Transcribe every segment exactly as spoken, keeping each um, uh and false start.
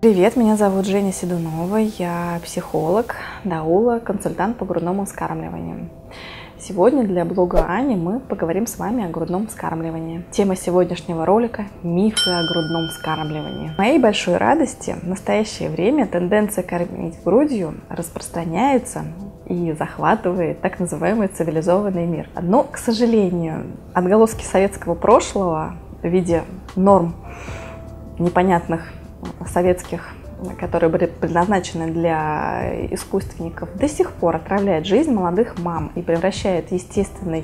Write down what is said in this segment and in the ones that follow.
Привет, меня зовут Женя Седунова, я психолог, даула, консультант по грудному вскармливанию. Сегодня для блога Ани мы поговорим с вами о грудном вскармливании. Тема сегодняшнего ролика – мифы о грудном вскармливании. К моей большой радости в настоящее время тенденция кормить грудью распространяется и захватывает так называемый цивилизованный мир. Но, к сожалению, отголоски советского прошлого в виде норм непонятных советских, которые были предназначены для искусственников, до сих пор отравляет жизнь молодых мам и превращает естественный,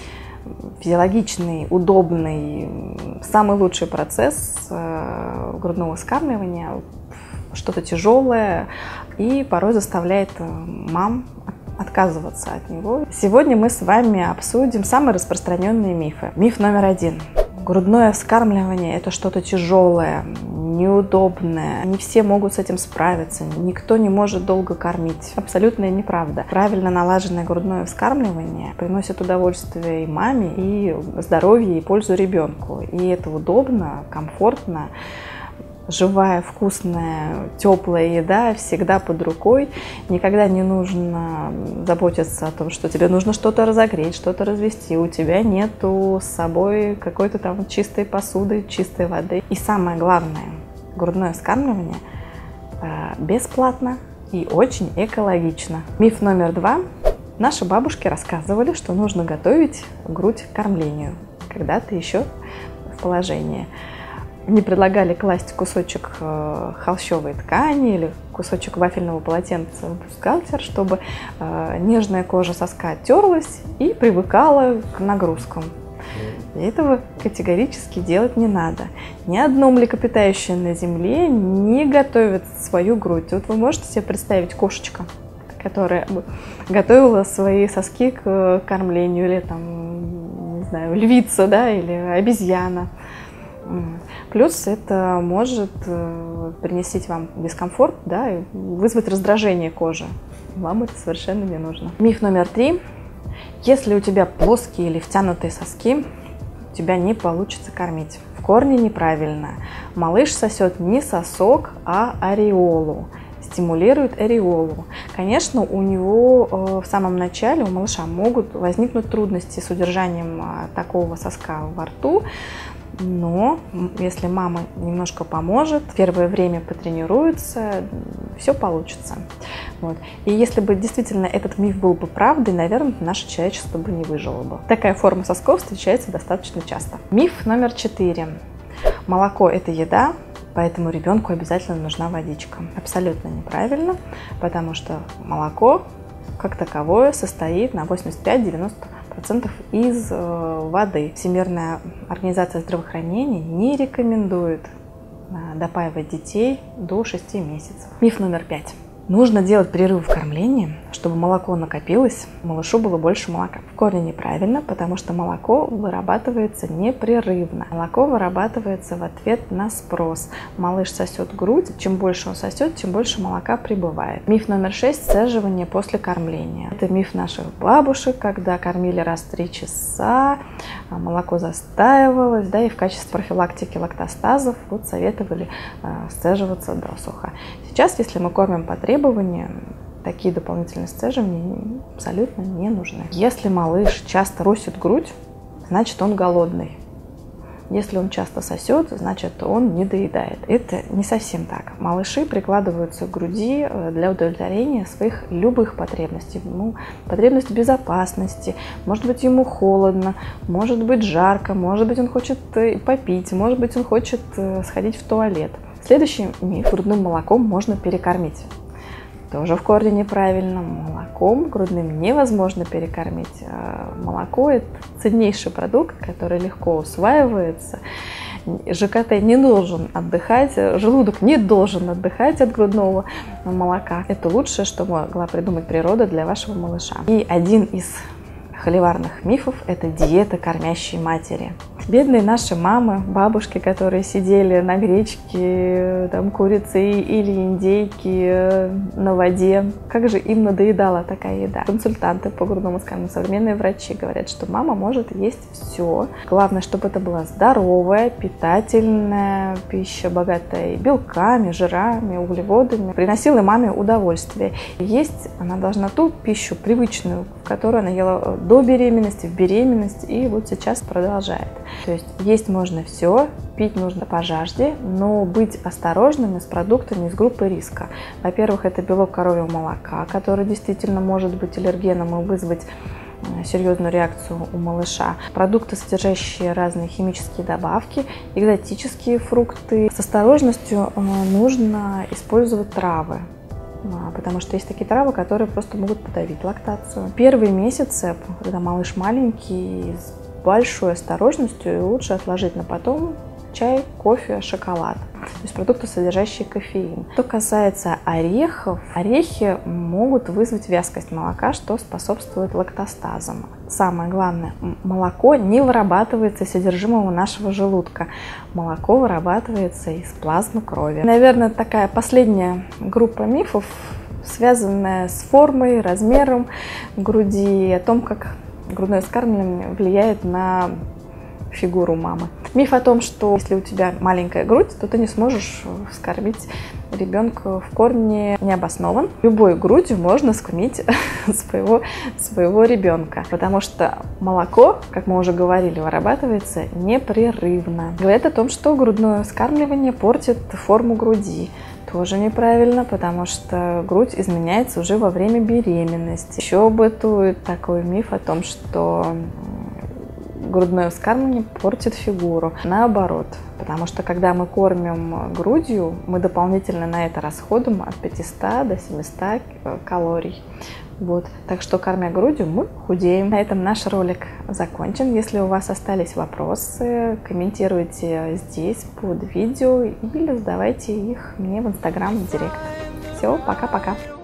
физиологичный, удобный, самый лучший процесс грудного вскармливания в что-то тяжелое и порой заставляет мам отказываться от него. Сегодня мы с вами обсудим самые распространенные мифы. Миф номер один. Грудное вскармливание – это что-то тяжелое, неудобное. Не все могут с этим справиться. Никто не может долго кормить. Абсолютная неправда. Правильно налаженное грудное вскармливание приносит удовольствие и маме, и здоровье, и пользу ребенку. И это удобно, комфортно. Живая, вкусная, теплая еда всегда под рукой. Никогда не нужно заботиться о том, что тебе нужно что-то разогреть, что-то развести. У тебя нету с собой какой-то там чистой посуды, чистой воды. И самое главное, грудное вскармливание бесплатно и очень экологично. Миф номер два. Наши бабушки рассказывали, что нужно готовить грудь к кормлению, когда ты еще в положении. Не предлагали класть кусочек холщовой ткани или кусочек вафельного полотенца в бюстгальтер, чтобы нежная кожа соска оттерлась и привыкала к нагрузкам. И этого категорически делать не надо. Ни одно млекопитающее на земле не готовит свою грудь. Вот вы можете себе представить кошечка, которая готовила свои соски к кормлению, или там, не знаю, львица, да, или обезьяна. Плюс это может принести вам дискомфорт, да, и вызвать раздражение кожи. Вам это совершенно не нужно. Миф номер три. Если у тебя плоские или втянутые соски, у тебя не получится кормить. В корне неправильно. Малыш сосет не сосок, а ареолу. Стимулирует ареолу. Конечно, у него в самом начале, у малыша, могут возникнуть трудности с удержанием такого соска во рту. Но если мама немножко поможет, первое время потренируется, все получится. Вот. И если бы действительно этот миф был бы правдой, наверное, наше человечество бы не выжило бы. Такая форма сосков встречается достаточно часто. Миф номер четыре. Молоко – это еда, поэтому ребенку обязательно нужна водичка. Абсолютно неправильно, потому что молоко как таковое состоит на восемьдесят пять — девяносто процентов из э, воды. Всемирная организация здравоохранения не рекомендует э, допаивать детей до шести месяцев. Миф номер пять. Нужно делать перерыв в кормлении, чтобы молоко накопилось, малышу было больше молока. В корне неправильно, потому что молоко вырабатывается непрерывно. Молоко вырабатывается в ответ на спрос. Малыш сосет грудь, чем больше он сосет, тем больше молока прибывает. Миф номер шесть. Сцеживание после кормления. Это миф наших бабушек, когда кормили раз в три часа, молоко застаивалось, да, и в качестве профилактики лактостазов вот советовали э, сцеживаться досуха. Сейчас, если мы кормим по требованию, такие дополнительные сцеживания абсолютно не нужны. Если малыш часто просит грудь, значит он голодный. Если он часто сосет, значит он не доедает. Это не совсем так. Малыши прикладываются к груди для удовлетворения своих любых потребностей. Ну, потребность безопасности, может быть ему холодно, может быть жарко, может быть он хочет попить, может быть он хочет сходить в туалет. Следующий миф. Грудным молоком можно перекормить. Тоже в корне неправильно. Молоком грудным невозможно перекормить. Молоко – это ценнейший продукт, который легко усваивается. ЖКТ не должен отдыхать, желудок не должен отдыхать от грудного молока. Это лучшее, что могла придумать природа для вашего малыша. И один из холиварных мифов – это диета кормящей матери. Бедные наши мамы, бабушки, которые сидели на гречке, там, курице или индейке на воде. Как же им надоедала такая еда. Консультанты по грудному вскармливанию, современные врачи говорят, что мама может есть все. Главное, чтобы это была здоровая, питательная пища, богатая белками, жирами, углеводами. Приносила маме удовольствие. Есть она должна ту пищу привычную, которую она ела до беременности, в беременность и вот сейчас продолжает. То есть есть можно все, пить нужно по жажде, но быть осторожными с продуктами из группы риска. Во-первых, это белок коровьего молока, который действительно может быть аллергеном и вызвать серьезную реакцию у малыша. Продукты, содержащие разные химические добавки, экзотические фрукты. С осторожностью нужно использовать травы, потому что есть такие травы, которые просто могут подавить лактацию. Первые месяцы, когда малыш маленький, с большой осторожностью лучше отложить на потом чай, кофе, шоколад. То есть продукты, содержащие кофеин. Что касается орехов, орехи могут вызвать вязкость молока, что способствует лактостазам. Самое главное, молоко не вырабатывается из содержимого нашего желудка. Молоко вырабатывается из плазмы крови. Наверное, такая последняя группа мифов, связанная с формой, размером груди, о том, как грудное вскармливание влияет на фигуру мамы. Миф о том, что если у тебя маленькая грудь, то ты не сможешь вскормить ребенка в корне, не обоснован. Любой грудью можно скормить своего, своего ребенка, потому что молоко, как мы уже говорили, вырабатывается непрерывно. Говорят о том, что грудное вскармливание портит форму груди. Тоже неправильно, потому что грудь изменяется уже во время беременности. Еще бытует такой миф о том, что грудное вскармливание портит фигуру. Наоборот, потому что когда мы кормим грудью, мы дополнительно на это расходуем от пятисот до семисот калорий. Вот. Так что, кормя грудью, мы худеем. На этом наш ролик закончен. Если у вас остались вопросы, комментируйте здесь под видео или задавайте их мне в Инстаграм в директ. Все, пока-пока.